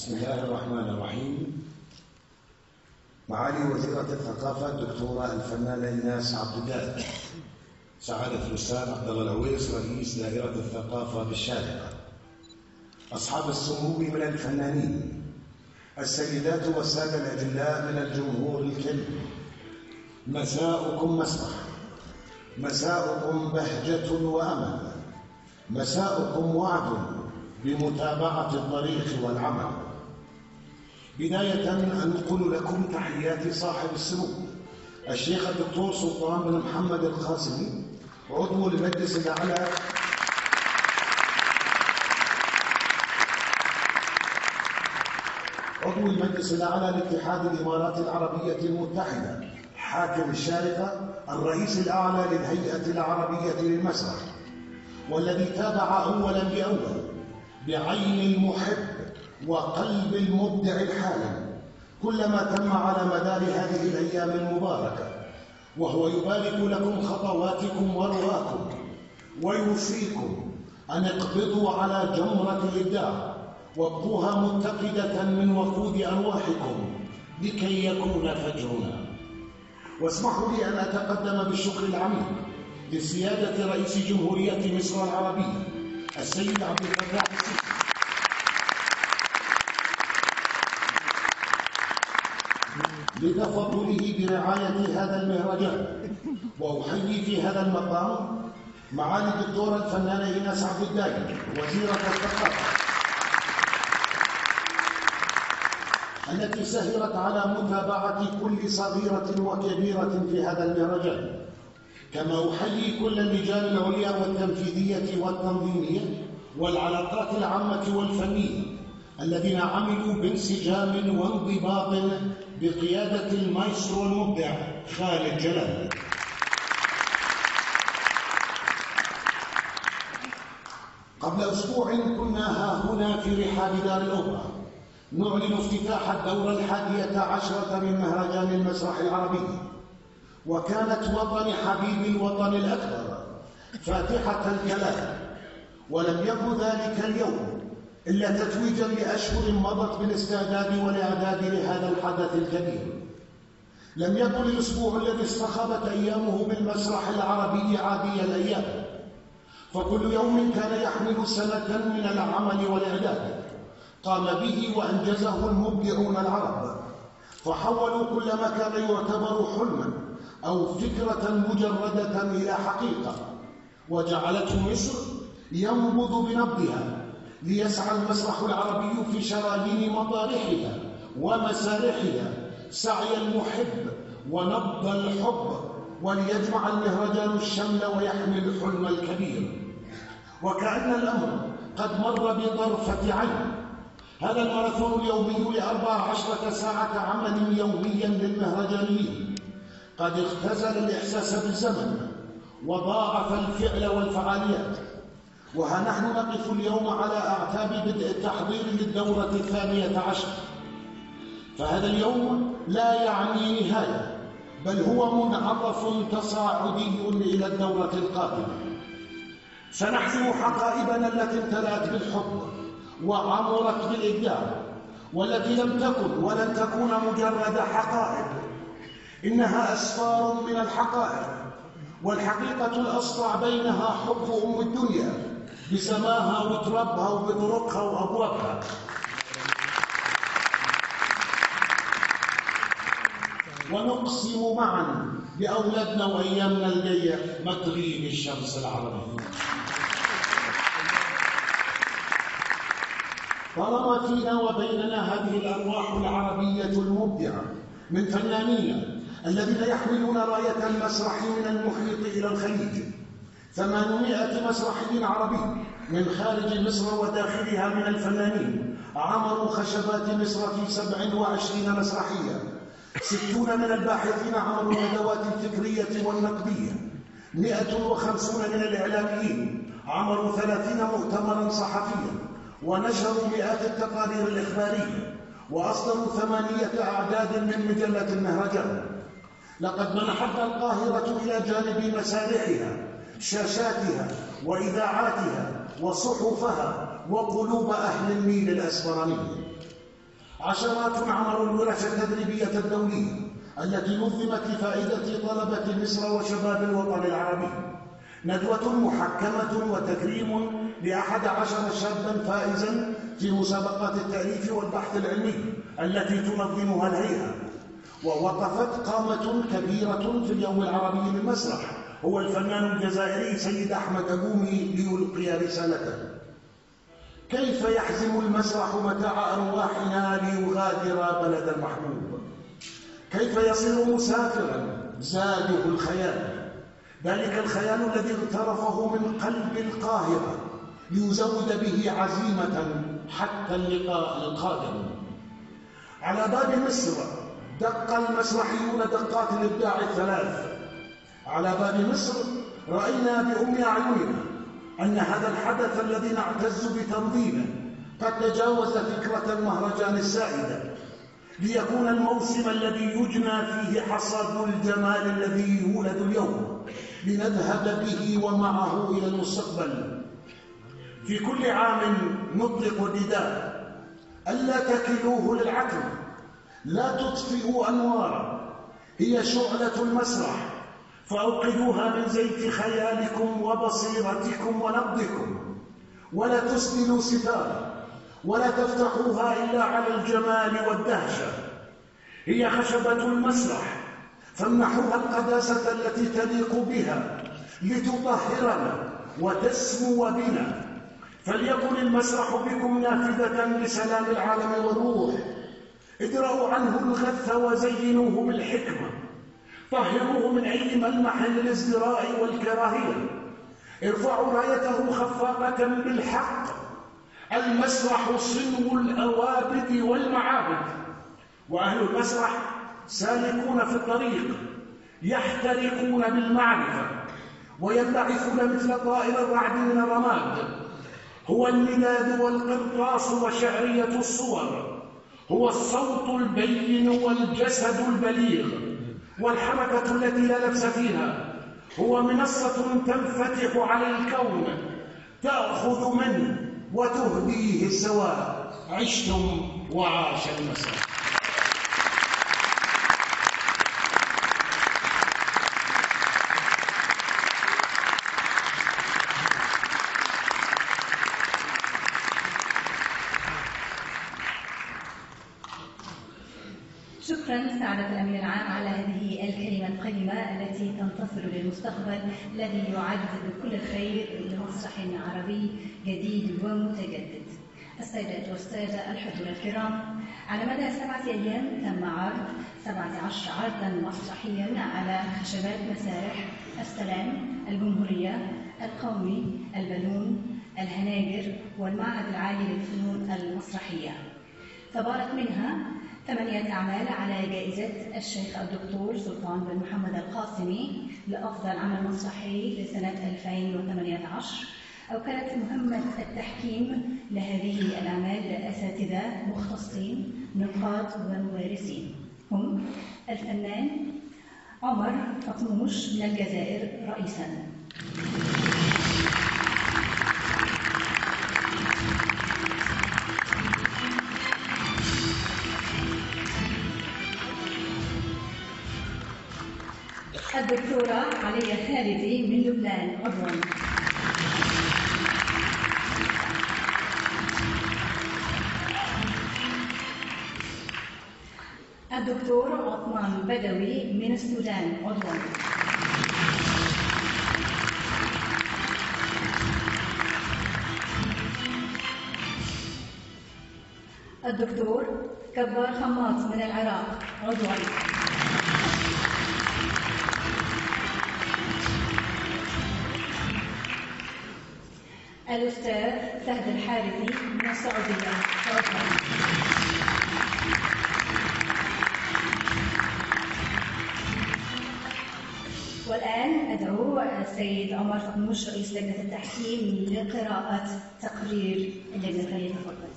بسم الله الرحمن الرحيم. معالي وزيرة الثقافة الدكتورة الفنانة إيناس عبد الدائم، سعادة الأستاذ عبد الله العويس رئيس دائرة الثقافة بالشارقة، أصحاب السمو من الفنانين، السيدات والسادة الأجلاء من الجمهور الكريم، مساؤكم مسرح، مساؤكم بهجة وأمل، مساؤكم وعد بمتابعة الطريق والعمل. بداية أنقل لكم تحيات صاحب السمو الشيخ الدكتور سلطان بن محمد القاسمي، عضو المجلس الأعلى لاتحاد الإمارات العربية المتحدة، حاكم الشارقة، الرئيس الأعلى للهيئة العربية للمسرح، والذي تابع أولا بأول بعين المحب وقلب المبدع الحالم كل ما تم على مدار هذه الأيام المباركة، وهو يبارك لكم خطواتكم ورواكم ويوصيكم أن اقبضوا على جمرة الإبداع وابقوها متقدة من وقود أرواحكم لكي يكون فجرنا. واسمحوا لي أن أتقدم بالشكر العميق لسيادة رئيس جمهورية مصر العربية السيد عبد الفتاح السيسي لتفضله برعاية هذا المهرجان، وأحيي في هذا المقام معالي الدكتورة الفنانة إيناس عبد الدائم وزيرة الثقافة التي سهرت على متابعة كل صغيرة وكبيرة في هذا المهرجان، كما أحيي كل اللجان العليا والتنفيذية والتنظيمية والعلاقات العامة والفنية الذين عملوا بانسجام وانضباط بقيادة المايسترو المبدع خالد جلال. قبل أسبوع كنا ها هنا في رحاب دار الأوبرا نعلن افتتاح الدورة 11 من مهرجان المسرح العربي، وكانت وطن حبيب الوطن الأكبر فاتحة الكلام، ولم يكن ذلك اليوم إلا تتويجا لأشهر مضت بالاستعداد والإعداد لهذا الحدث الكبير. لم يكن الأسبوع الذي اصطخبت أيامه بالمسرح العربي عادي الأيام، فكل يوم كان يحمل سنة من العمل والإعداد قام به وأنجزه المبدعون العرب، فحولوا كل ما كان يعتبر حلما أو فكرة مجردة إلى حقيقة، وجعلته مصر ينبض بنبضها ليسعى المسرح العربي في شرايين مطارحها ومسارحها سعي المحب ونبض الحب، وليجمع المهرجان الشمل ويحمل الحلم الكبير. وكأن الأمر قد مر بطرفة عين. هذا الماراثون اليومي ل14 ساعة عمل يوميا للمهرجانيين قد اختزل الإحساس بالزمن وضاعف الفعل والفعاليات، وها نحن نقف اليوم على أعتاب بدء التحضير للدورة 12، فهذا اليوم لا يعني نهاية، بل هو منعطف تصاعدي إلى الدورة القادمة. سنحسم حقائبنا التي امتلأت بالحب وعمرت بالإبداع، والتي لم تكن ولن تكون مجرد حقائق، إنها أسفار من الحقائق، والحقيقة الأسطع بينها حب أم الدنيا بسماها وترابها وبطرقها وأبوابها. ونقسم معا بأولادنا وأيامنا الجاية مغرب الشمس العربي. طالما فينا وبيننا هذه الأرواح العربية المبدعة من فنانين الذين يحملون راية المسرح من المحيط إلى الخليج، 800 مسرحي عربي من خارج مصر وداخلها من الفنانين عمروا خشبات مصر في 27 مسرحية، 60 من الباحثين عملوا الندوات الفكرية والنقدية، 150 من الإعلاميين عملوا 30 مؤتمرا صحفيا، ونشروا مئات التقارير الإخبارية، وأصدروا 8 أعداد من مجلة المهرجان. لقد منحتنا القاهرة إلى جانب مسارحها شاشاتها وإذاعاتها وصحفها وقلوب أهل النيل الأسمراني. عشرات عمر الورش التدريبية الدولية التي نظمت لفائدة طلبة مصر وشباب الوطن العربي، ندوة محكمة وتكريم ل11 شابا فائزا في مسابقات التأليف والبحث العلمي التي تنظمها الهيئة. ووقفت قامة كبيرة في اليوم العربي للمسرح، هو الفنان الجزائري سيد أحمد أبومي ليلقي رسالته: كيف يحزم المسرح متاع أرواحنا ليغادر بلد المحبوب؟ كيف يصير مسافرا زاده الخيال، ذلك الخيال الذي اغترفه من قلب القاهرة ليزود به عزيمة حتى اللقاء القادم. على باب مصر دق المسرحيون دقات الإبداع الثلاث. على باب مصر رأينا بأم أعيننا أن هذا الحدث الذي نعتز بتنظيمه قد تجاوز فكرة المهرجان السائدة ليكون الموسم الذي يجنى فيه حصاد الجمال الذي يولد اليوم لنذهب به ومعه إلى المستقبل. في كل عام نطلق النداء: ألا تكلوه للعتم، لا تطفئوا أنوارا، هي شعلة المسرح، فأوقدوها من زيت خيالكم وبصيرتكم ونبضكم، ولا تسدلوا ستارا، ولا تفتحوها إلا على الجمال والدهشة. هي خشبة المسرح، فامنحوها القداسة التي تليق بها لتطهرنا وتسمو بنا. فليكن المسرح بكم نافذة لسلام العالم والروح. ادرأوا عنه الغث وزينوه بالحكمة، طهروه من أي ملمح للازدراء والكراهية، ارفعوا رايته خفاقة بالحق. المسرح صنو الأوابد والمعابد، وأهل المسرح سالكون في الطريق، يحترقون بالمعرفة وينبعثون مثل طائر الرعد من الرماد. هو المداد والقرطاس وشعرية الصور، هو الصوت البين والجسد البليغ والحركة التي لا نفس فيها. هو منصة تنفتح على الكون، تأخذ منه وتهديه السواء. عشتم وعاش المسرح. شكرا سعادة الأمين العام على هذه الكلمة القيمة التي تنتصر للمستقبل الذي يعد بكل الخير لمسرح عربي جديد ومتجدد. السيدات والسادة الحضور الكرام، على مدى 7 أيام تم عرض 17 عرضا مسرحيا على خشبات مسارح السلام، الجمهورية، القومي، البالون، الهناجر والمعهد العالي للفنون المسرحية. فبارت منها 8 أعمال على جائزة الشيخ الدكتور سلطان بن محمد القاسمي لأفضل عمل مسرحي لسنة 2018. أو كانت مهمة التحكيم لهذه الأعمال لأساتذة مختصين نقاد وممارسين، هم الفنان عمر فطموش من الجزائر رئيساً، الدكتورة عليا خالدي من لبنان عضواً، الدكتور عثمان بدوي من السودان عضواً، الدكتور كبار خماط من العراق عضواً، الأستاذ فهد الحارثي من السعودية عضواً. والآن أدعو السيد عمر فطموش رئيس لجنة التحكيم لقراءة تقرير اللجنة. فليتفضل.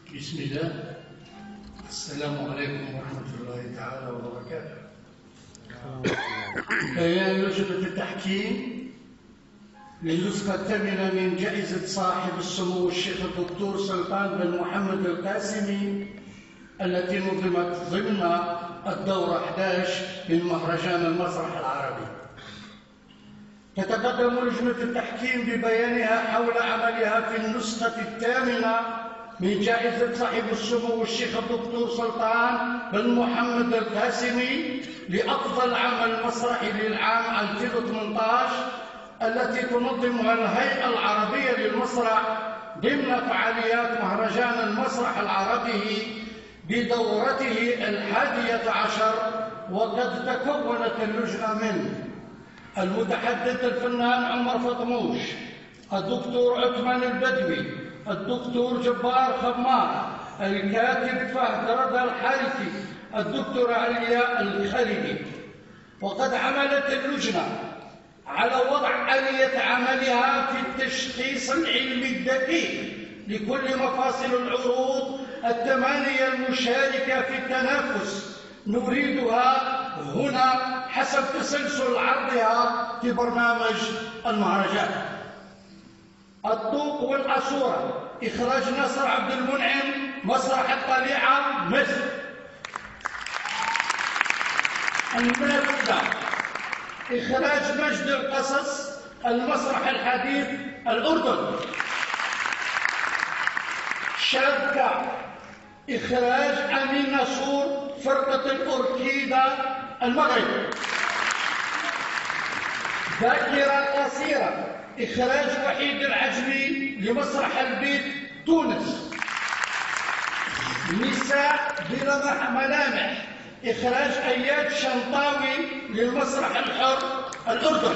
بسم الله. السلام عليكم ورحمة الله تعالى وبركاته. بيان لجنة التحكيم للنسخة الثامنة من جائزة صاحب السمو الشيخ الدكتور سلطان بن محمد القاسمي التي نظمت ضمن الدورة 11 من مهرجان المسرح العربي. تتقدم لجنة التحكيم ببيانها حول عملها في النسخة الثامنة من جائزة صاحب السمو الشيخ الدكتور سلطان بن محمد القاسمي لأفضل عمل مسرحي للعام 2018 التي تنظمها الهيئة العربية للمسرح ضمن فعاليات مهرجان المسرح العربي بدورته 11. وقد تكونت اللجنة من المتحدث الفنان عمر فطموش، الدكتور عثمان البدوي، الدكتور جبار خمار، الكاتب فهد رضا الحارثي، الدكتور علياء الخالدي. وقد عملت اللجنة على وضع آلية عملها في التشخيص العلمي الدقيق لكل مفاصل العروض 8 المشاركة في التنافس، نريدها هنا حسب تسلسل عرضها في برنامج المهرجان. الطوق والأسورة، إخراج نصر عبد المنعم، مسرح الطليعة، مصر. النافذة، إخراج مجد القصص، المسرح الحديث، الأردن. شبكة، إخراج أمين نصور، فرقة الأوركيدا، المغرب. ذاكرة قصيرة، إخراج وحيد العجمي لمسرح البيت، تونس. نساء بلا ملامح، إخراج أياد شنطاوي للمسرح الحر، الأردن.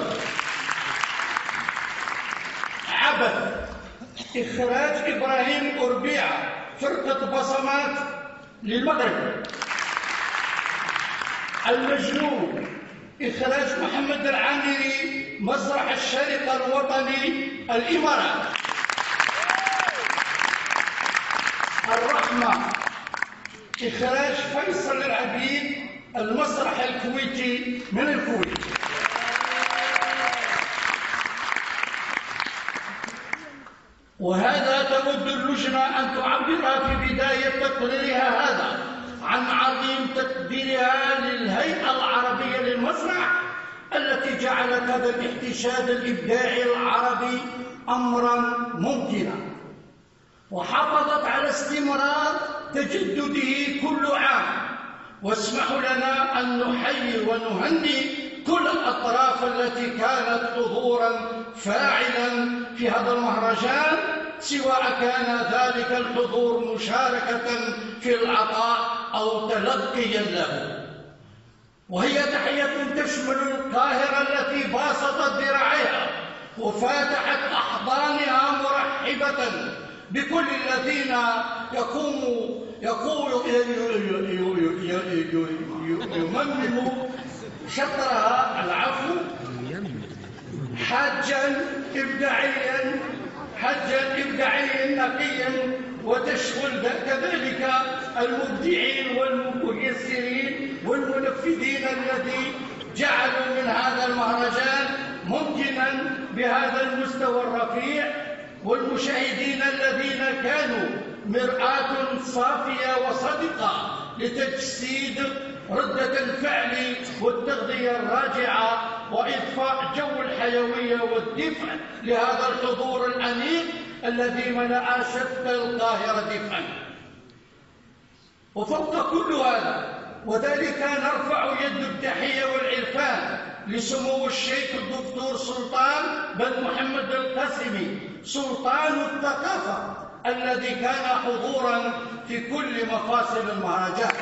عبث، إخراج إبراهيم أربيعة، فرقة بصمات، للمغرب. المجنون، إخراج محمد العامري، مسرح الشارقة الوطني، الإمارات. الرحمة، إخراج فيصل العبيد، المسرح الكويتي، من الكويت. وهذا تود اللجنة أن تعبر في بداية تقريرها هذا عن عظيم تقديرها للهيئة العربية للمسرح التي جعلت هذا الاحتشاد الإبداعي العربي أمرا ممكنا، وحافظت على استمرار تجدده كل عام. واسمحوا لنا أن نحيي ونهنئ كل الأطراف التي كانت حضورا فاعلا في هذا المهرجان، سواء كان ذلك الحضور مشاركة في العطاء أو تلقيا له. وهي تحية تشمل القاهرة التي باسطت ذراعيها وفاتحت أحضانها مرحبة بكل الذين يمموا شطرها، العفو، حاجا إبداعيا نقيا، وتشغل كذلك المبدعين والميسرين والمنفذين الذي جعلوا من هذا المهرجان ممكنا بهذا المستوى الرفيع، والمشاهدين الذين كانوا مرآة صافية وصادقة لتجسيد ردة الفعل والتغذية الراجعة وإضفاء جو الحيوية والدفء لهذا الحضور الأنيق الذي ملأ شتى القاهرة دفئا. وفوق كل هذا وذلك نرفع يد التحية والعرفان لسمو الشيخ الدكتور سلطان بن محمد القاسمي، سلطان الثقافة، الذي كان حضورا في كل مفاصل المهرجان.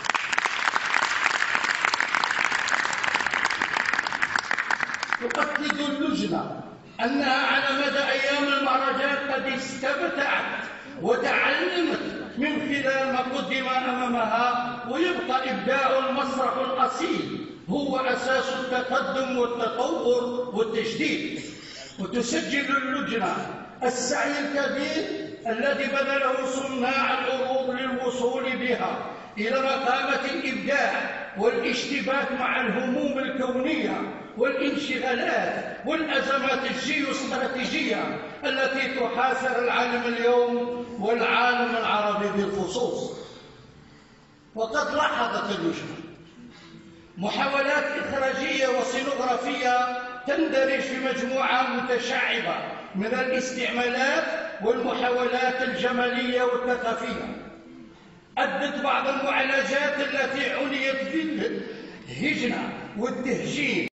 تؤكد اللجنة أنها على مدى أيام المهرجان قد استمتعت وتعلمت من خلال ما قدم أمامها، ويبقى إبداع المسرح الأصيل هو أساس التقدم والتطور والتجديد. وتسجل اللجنة السعي الكبير الذي بذله صناع العروض للوصول بها إلى رقابة الإبداع والاشتباك مع الهموم الكونية والانشغالات والأزمات الجيوستراتيجية التي تحاصر العالم اليوم والعالم العربي بالخصوص. وقد لاحظت اللجنة محاولات إخراجية وسينوغرافية تندرج في مجموعة متشعبة من الاستعمالات والمحاولات الجمالية والثقافية. أدت بعض المعالجات التي عنيت بالهجنة والتهجين